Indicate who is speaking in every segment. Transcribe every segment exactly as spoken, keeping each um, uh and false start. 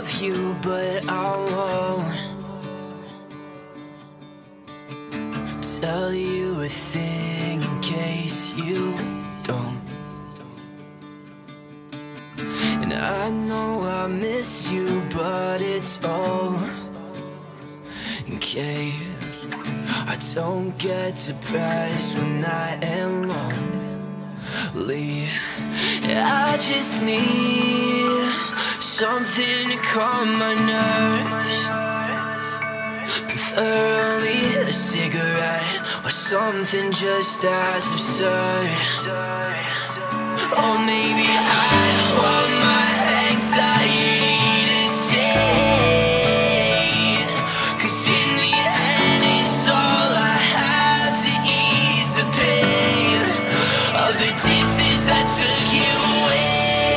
Speaker 1: love you, but I won't tell you a thing in case you don't. And I know I miss you, but it's all okay. I don't get depressed when I am lonely. I just need something to calm my nerves, preferably a cigarette or something just as absurd. Or maybe I want my anxiety to stay, 'cause in the end it's all I have to ease the pain of the distance that took you away.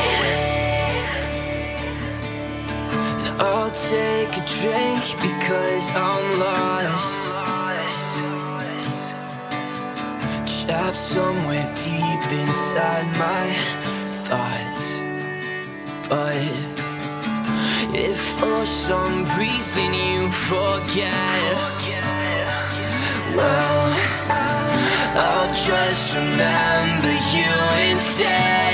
Speaker 1: And I'll take a drink because I'm lost, trapped somewhere deep inside my thoughts. But if for some reason you forget, well, I'll just remember you instead.